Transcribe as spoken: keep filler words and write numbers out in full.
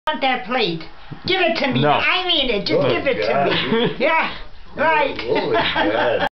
want that plate. Give it to me. No. I mean it. Just Oh, give it God. to me. Yeah. Right. Holy God.